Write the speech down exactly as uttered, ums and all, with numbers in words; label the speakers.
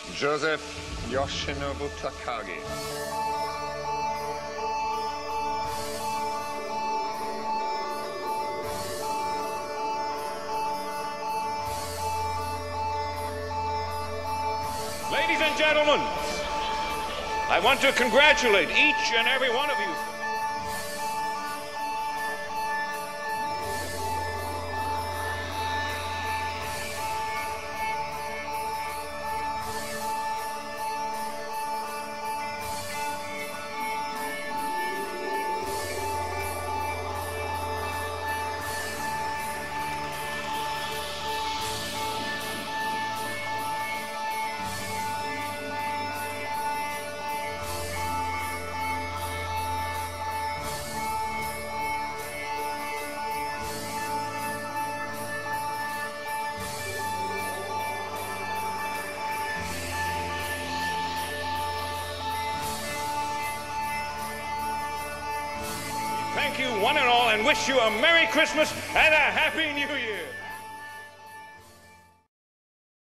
Speaker 1: Joseph Yoshinobu Takagi.
Speaker 2: Ladies and gentlemen, I want to congratulate each and every one of you. Thank you one and all and wish you a Merry Christmas and a Happy New Year.